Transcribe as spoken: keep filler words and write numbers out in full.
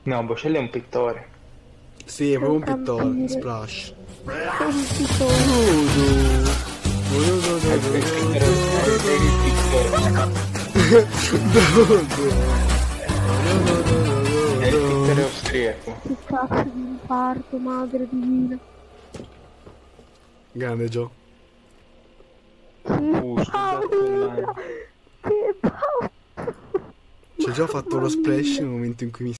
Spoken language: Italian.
No, Bocelli è un pittore. Sì, è Sei proprio un un pittore. campiere. Splash. Sei un pittore. È il, è il pittore, è il, è il pittore, è il pittore austriaco. Che cazzo di infarto, madre divina. Grande Joe. Che Uh, sto gatto paura. là. Che paura. Ci ho già fatto lo Mamma splash mia. nel momento in cui mi